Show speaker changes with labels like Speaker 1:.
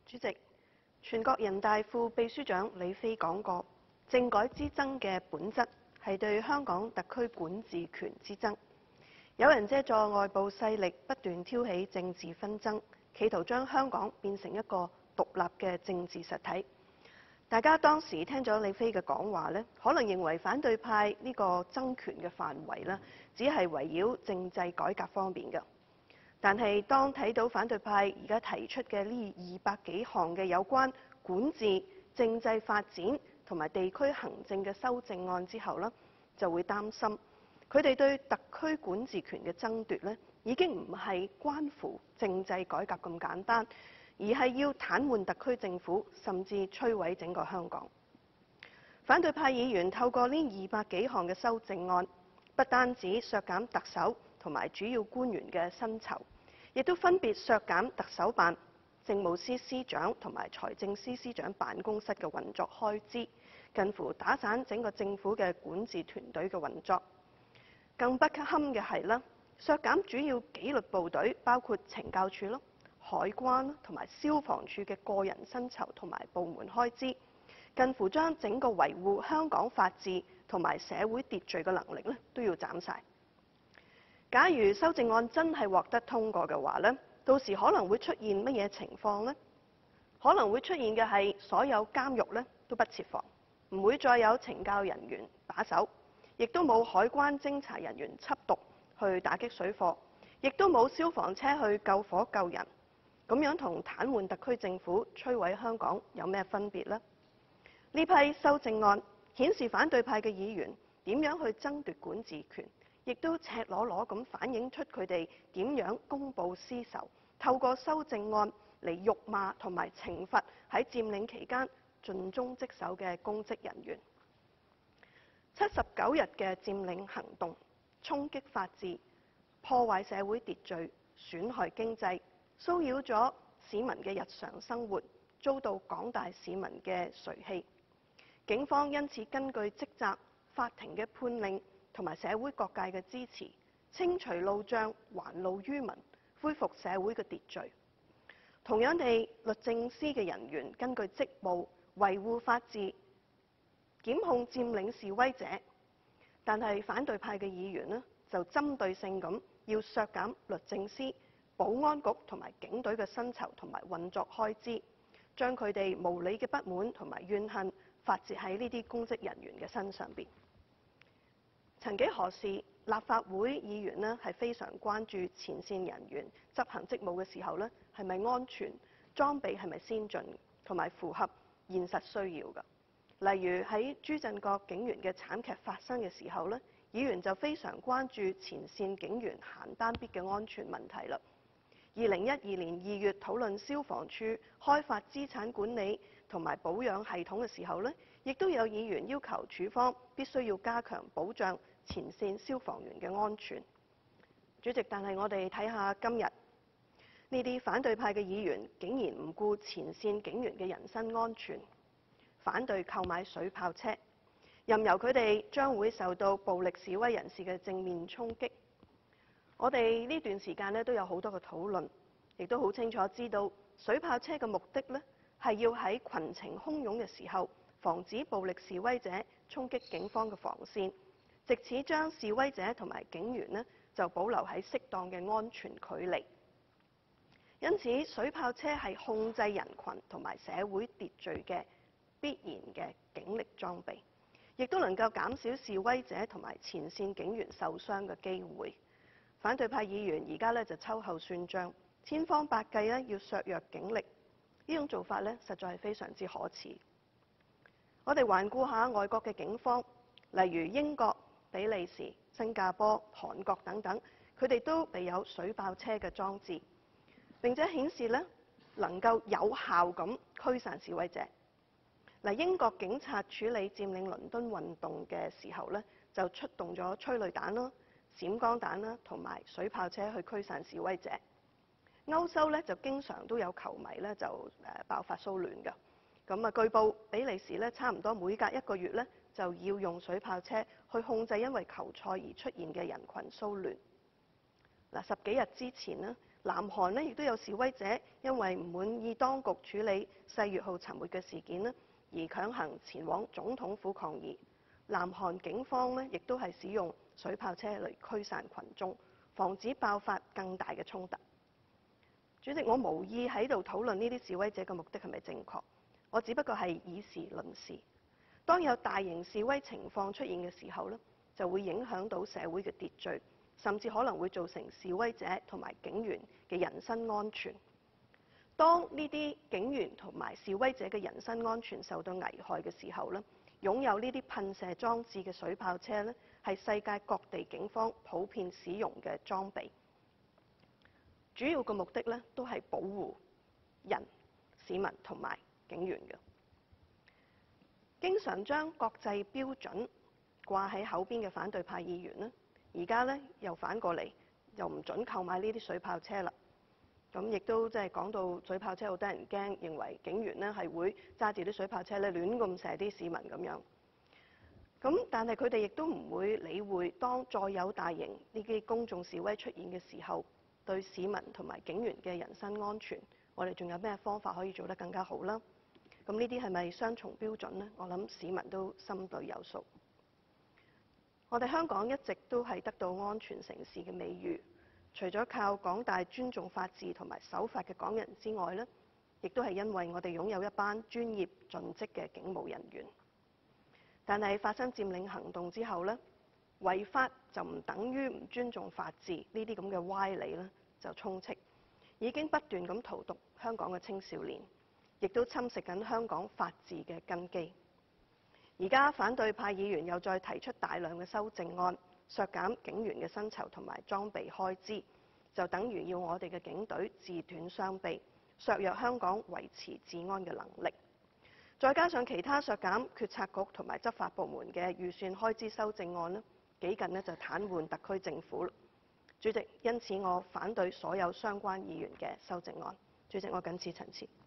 Speaker 1: 主席，全國人大副秘書長李飛講過，政改之爭嘅本質係對香港特區管治權之爭。有人借助外部勢力不斷挑起政治紛爭，企圖將香港變成一個獨立嘅政治實體。大家當時聽咗李飛嘅講話呢，可能認為反對派呢個爭權嘅範圍呢，只係圍繞政制改革方面嘅。但係當睇到反對派而家提出嘅呢200幾項嘅有關管治、政制發展同埋地區行政嘅修正案之後呢，就會擔心佢哋對特區管治權嘅爭奪呢，已經唔係關乎政制改革咁簡單，而係要癱瘓特區政府，甚至摧毀整個香港。反對派議員透過呢200幾項嘅修正案，不單止削減特首同埋主要官員嘅薪酬，亦都分別削減特首辦、政務司司長同埋財政司司長辦公室嘅運作開支，近乎打散整個政府嘅管治團隊嘅運作。更不堪嘅係啦，削減主要紀律部隊，包括懲教署咯、海關同埋消防處嘅個人薪酬同埋部門開支，近乎將整個維護香港法治同埋社會秩序嘅能力咧都要斬晒。假如修正案真係獲得通過嘅話呢，到時可能會出現乜嘢情況呢？可能會出現嘅係所有監獄呢都不設防，唔會再有懲教人員把守，亦都冇海關偵查人員緝毒去打擊水貨，亦都冇消防車去救火救人。咁樣同癱瘓特區政府、摧毀香港有咩分別呢？呢批修正案顯示反對派嘅議員點樣去爭奪管治權，亦都赤裸裸咁反映出佢哋點樣公報私仇，透過修正案嚟辱罵同埋懲罰喺佔領期間盡忠職守嘅公職人員。79日嘅佔領行動，衝擊法治、破壞社會秩序、損害經濟、騷擾咗市民嘅日常生活，遭到廣大市民嘅垂棄。警方因此根據職責、法庭嘅判令同埋社會各界嘅支持，清除路障，還路於民，恢復社會嘅秩序。同樣地，律政司嘅人員根據職務維護法治，檢控佔領示威者。但係反對派嘅議員呢，就針對性咁要削減律政司、保安局同埋警隊嘅薪酬同埋運作開支，將佢哋無理嘅不滿同埋怨恨發泄喺呢啲公職人員嘅身上邊。曾幾何時，立法會議員呢係非常關注前線人員執行職務嘅時候呢，係咪安全、裝備係咪先進同埋符合現實需要㗎。例如喺朱振國警員嘅慘劇發生嘅時候呢，議員就非常關注前線警員行單必嘅安全問題啦。2012年2月討論消防處開發資產管理同埋保養系統嘅時候呢，亦都有議員要求處方必須要加強保障前線消防員嘅安全。主席，但係我哋睇下今日呢啲反對派嘅議員竟然唔顧前線警員嘅人身安全，反對購買水炮車，任由佢哋將會受到暴力示威人士嘅正面衝擊。我哋呢段時間呢都有好多嘅討論，亦都好清楚知道水炮車嘅目的呢係要喺群情洶湧嘅時候，防止暴力示威者衝擊警方嘅防線，藉此將示威者同埋警員呢就保留喺適當嘅安全距離。因此，水炮車係控制人群同埋社會秩序嘅必然嘅警力裝備，亦都能夠減少示威者同埋前線警員受傷嘅機會。反對派議員而家呢就秋後算賬，千方百計呢要削弱警力，呢種做法呢實在係非常之可恥。我哋環顧下外國嘅警方，例如英國、比利時、新加坡、韓國等等，佢哋都備有水炮車嘅裝置，並且顯示呢能夠有效咁驅散示威者。英國警察處理佔領倫敦運動嘅時候呢，就出動咗催淚彈啦、閃光彈啦同埋水炮車去驅散示威者。歐洲呢，就經常都有球迷呢就爆發騷亂㗎。據報比利時呢，差唔多每隔1個月呢，就要用水炮車去控制因為球賽而出現嘅人群騷亂。10幾日之前呢， 南韓呢亦都有示威者因為唔滿意當局處理世越號沉沒嘅事件呢，而強行前往總統府抗議。南韓警方呢亦都係使用水炮車嚟驅散群眾，防止爆發更大嘅衝突。主席，我無意喺度討論呢啲示威者嘅目的係咪正確，我只不過係以事論事。當有大型示威情況出現嘅時候呢，就會影響到社會嘅秩序，甚至可能會造成示威者同埋警員嘅人身安全。當呢啲警員同埋示威者嘅人身安全受到危害嘅時候呢，擁有呢啲噴射裝置嘅水炮車呢，係世界各地警方普遍使用嘅裝備。主要嘅目的呢，都係保護人、市民同埋警員嘅。經常將國際標準掛喺口邊嘅反對派議員呢，而家呢又反過嚟又唔準購買呢啲水炮車啦。咁亦都即係講到水炮車好得人驚，認為警員呢係會揸住啲水炮車咧亂咁射啲市民咁樣。咁但係佢哋亦都唔會理會，當再有大型呢啲公眾示威出現嘅時候，對市民同埋警員嘅人身安全，我哋仲有咩方法可以做得更加好啦？咁呢啲係咪雙重標準呢？我諗市民都心裏有數。我哋香港一直都係得到安全城市嘅美譽，除咗靠廣大尊重法治同埋守法嘅港人之外呢，亦都係因為我哋擁有一班專業盡職嘅警務人員。但係發生佔領行動之後呢，違法就唔等於唔尊重法治，呢啲咁嘅歪理呢就充斥，已經不斷咁荼毒香港嘅青少年，亦都侵蝕緊香港法治嘅根基。而家反對派議員又再提出大量嘅修正案，削減警員嘅薪酬同埋裝備開支，就等於要我哋嘅警隊自斷雙臂，削弱香港維持治安嘅能力。再加上其他削減決策局同埋執法部門嘅預算開支修正案呢，幾近呢就癱瘓特區政府。主席，因此我反對所有相關議員嘅修正案。主席，我謹此陳辭。